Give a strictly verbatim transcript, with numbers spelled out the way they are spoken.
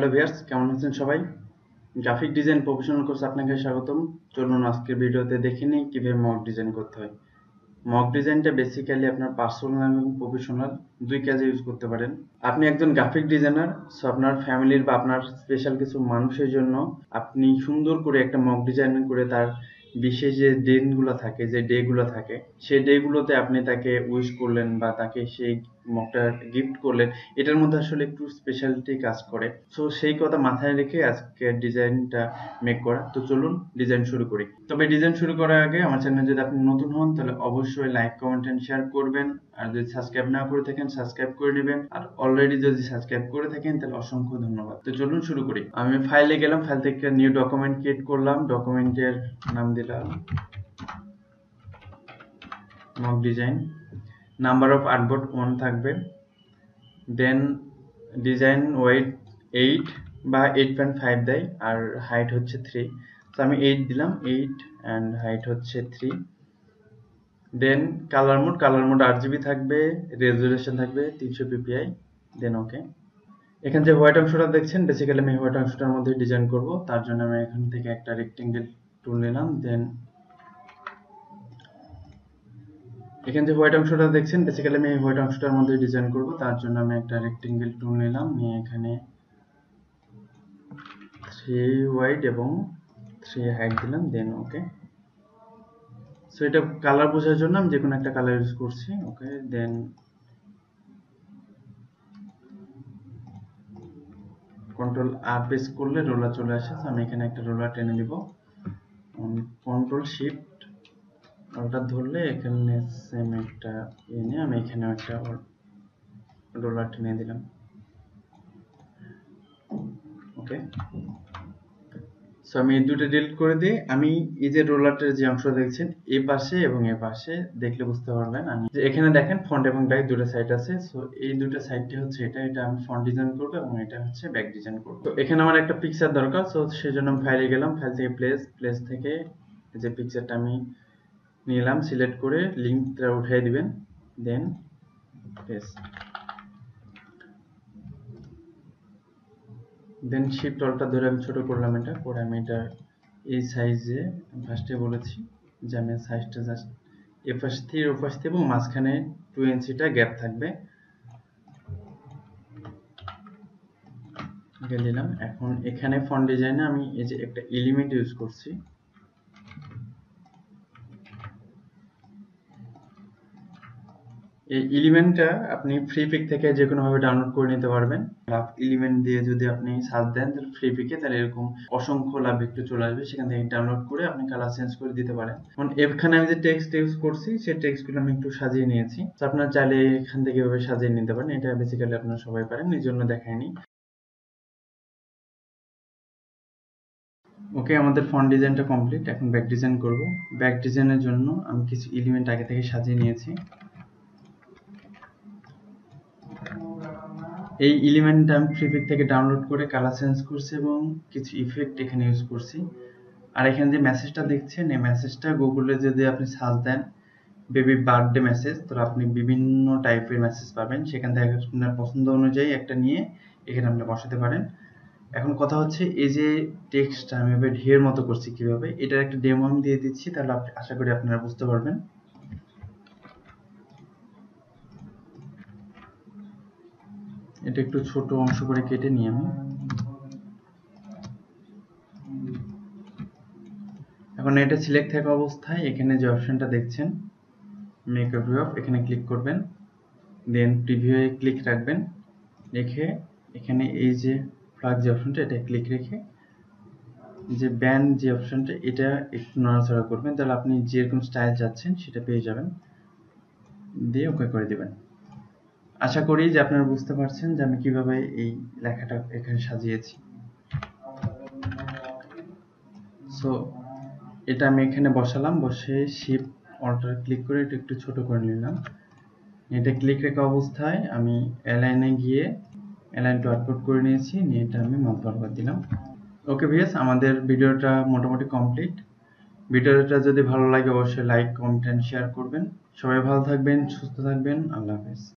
Hello viewers, কেমন আছেন সবাই? গ্রাফিক ডিজাইন প্রফেশনাল কোর্সে আপনাকে স্বাগতম। চলুন আজকের ভিডিওতে দেখে নিই কিভাবে মক ডিজাইন করতে হয়। মক ডিজাইনটা বেসিক্যালি আপনার পার্সোনাল এবং প্রফেশনাল দুই কাজে ইউজ করতে পারেন। আপনি একজন গ্রাফিক ডিজাইনার, সো আপনার ফ্যামিলির বা আপনার স্পেশাল কিছু মানুষের জন্য আপনি সুন্দর করে একটা মক ডিজাইন করে তার বিশেষ যে দিনগুলো থাকে, যে ডেগুলো থাকে, সেই ডেগুলোতে আপনি তাকে উইশ করলেন বা তাকে সেই মকটা গিফট করলেন, এটার মধ্যে আসলে একটু স্পেশালিটি কাজ করে। সো সেই কথা মাথায় রেখে আজকে ডিজাইনটা মেক করা। তো চলুন ডিজাইন শুরু করি। তবে ডিজাইন শুরু করার আগে আমার চ্যানেলে যদি আপনি নতুন হন তাহলে অবশ্যই লাইক, কমেন্ট এন্ড শেয়ার করবেন। আর যদি সাবস্ক্রাইব না করে থাকেন সাবস্ক্রাইব করে নেবেন। আর অলরেডি যদি সাবস্ক্রাইব করে থাকেন তাহলে অসংখ্য ধন্যবাদ। তো চলুন শুরু করি। আমি ফাইলে গেলাম, ফাইল থেকে নিউ ডকুমেন্ট ক্রিয়েট করলাম, ডকুমেন্টের নাম দিলাম mock design. Number of artboard one থাকবে, দেন ডিজাইন ওয়েট এইট বা এইট পয়েন্ট ফাইভ দেয়, আর হাইট হচ্ছে থ্রি। তো আমি এইট দিলাম, এইট অ্যান্ড হাইট হচ্ছে three. Then colour mode, colour mode আট জিবি থাকবে, রেজুলেশন থাকবে তিনশো পিপিআই। দেন ওকে। এখানে যে হোয়াইট অংশটা দেখছেন, বেসিক্যালি আমি হোয়াইট অংশটার মধ্যে ডিজাইন করব। তার জন্য আমি এখান থেকে একটা রেক্টেঙ্গেল টুল নিলাম। দেন এখানে যে হোয়াইট অংশটা দেখছেন, বেসিক্যালি আমি এই হোয়াইট অংশটার মধ্যে ডিজাইন করব। তার জন্য আমি একটা রেক্টেঙ্গেল টুল নিলাম, নিয়ে এখানে থ্রি হোয়াইট এবং থ্রি হাইট দিলাম। দেন ওকে। সো এটা কালার বোঝার জন্য আমি যে কোনো একটা কালার ইউজ করছি। Okay. Then control R press করলে রোলার চলে আসে। আমি এখানে একটা রোলার টেনে দিব। কন্ট্রোল শিফট ওটা ধরলে এখানে সেম একটা এনে আমি এখানে একটা রোলার টেনে দিলাম। ওকে। সো আমি এই দুটো ডিলিট করে দিই। আমি এই যে রোলারটার যে অংশ দেখছেন এই পাশে এবং এ পাশে দেখলে বুঝতে পারবেন। আমি যে এখানে দেখেন ফ্রন্ট এবং ব্যাক দুটো সাইড আছে। সো এই দুটো সাইডটি হচ্ছে এটা এটা আমি ফ্রন্ট ডিজাইন করব এবং এটা হচ্ছে ব্যাক ডিজাইন করব। তো এখানে আমার একটা পিকচার দরকার। সো সেজন্য আমি ফাইলে গেলাম, ফাইল থেকে প্লেস, প্লেস থেকে যে পিকচারটা আমি নিলাম সিলেক্ট করে লিংকটা উঠিয়ে দিবেন। দেন পেস্ট। দেন শিফট অলটা ধরে আমি ছোট করলাম, এটা করে আমি এটা এই সাইজে ফার্স্টে বলেছি যে আমি সাইজটা জাস্ট এ পাশ থেকে ও পাশ থেকে এবং মাঝখানে টু ইঞ্চিটা গ্যাপ থাকবে দিলাম। এখন এখানে ফন্ট ডিজাইনে আমি এই যে একটা এলিমেন্ট ইউজ করছি। এই এলিমেন্টটা আপনি ফ্রি পিক থেকে যে কোনো ভাবে ডাউনলোড করে নিতে পারবেন। লাভ এলিমেন্ট দিয়ে যদি আপনি সার্চ দেন ফ্রি পিকে, তাহলে এরকম অসংখ্য লাভ একটু চলে আসবে, সেখান থেকে ডাউনলোড করে আপনি কালার চেঞ্জ করে দিতে পারেন। এখন এখানে আমি যে টেক্সট ইউজ করছি সেই টেক্সটগুলো আমি একটু সাজিয়ে নিয়েছি। তো আপনারা চাইলে এখান থেকে এভাবে সাজিয়ে নিতে পারেন। এটা বেসিক্যালি আপনারা সবাই পারেন, এই জন্য দেখায়নি। ওকে, আমাদের ফন্ট ডিজাইনটা কমপ্লিট। এখন ব্যাক ডিজাইন করব। ব্যাক ডিজাইনের জন্য আমি কিছু এলিমেন্ট আগে থেকে সাজিয়ে নিয়েছি। এই এলিমেন্টটা আমি ফ্রিপিক থেকে ডাউনলোড করে কালার চেঞ্জ করছি এবং কিছু ইফেক্ট এখানে ইউজ করছি। আর এখানে যে মেসেজটা দেখছেন এই মেসেজটা গুগলে যদি আপনি সার্চ দেন বেবি বার্থডে মেসেজ, তো আপনি বিভিন্ন টাইপের মেসেজ পাবেন। সেখান থেকে আপনার পছন্দ অনুযায়ী একটা নিয়ে এখানে আপনি বসাতে পারেন। এখন কথা হচ্ছে এই যে টেক্সটটা আমি এভাবে ঢের মতো করছি কিভাবে, এটার একটা ডেমো আমি দিয়ে দিচ্ছি, তাহলে আশা করি আপনারা বুঝতে পারবেন। এটা একটু ছোট অংশ করে কেটে নিই আমি। এখন এটা সিলেক্ট থাকা অবস্থায় এখানে যে অপশনটা দেখছেন মেক আ ভিউ অফ, এখানে ক্লিক করবেন। দেন প্রিভিউয়ে ক্লিক রাখবেন, রেখে এখানে এই যে ফ্লাগ যে অপশনটা এটা ক্লিক রেখে যে ব্যান্ড যে অপশনটা এটা একটু নড়াচড়া করবেন, তাহলে আপনি যেরকম স্টাইল চাচ্ছেন সেটা পেয়ে যাবেন। দিয়ে ওকে করে দিবেন। আশা করি যে আপনারা বুঝতে পারছেন যে আমি কিভাবে এই লেখাটা এখানে সাজিয়েছি। সো এটা আমি এখানে বসালাম, বসে শিফট অল্টার ক্লিক করে এটা একটু ছোট করে নিলাম। এটা ক্লিক রেখে অবস্থায় আমি অ্যালাইনে গিয়ে অ্যালাইন টু আউটপুট করে নিয়েছি, নিয়ে এটা আমি মাউস বরাবর দিলাম। ওকে ভিউয়ার্স, আমাদের ভিডিওটা মোটামুটি কমপ্লিট। ভিডিওটা যদি ভালো লাগে অবশ্যই লাইক, কমেন্ট এন্ড শেয়ার করবেন। সবাই ভালো থাকবেন, সুস্থ থাকবেন। আল্লাহ হাফেজ।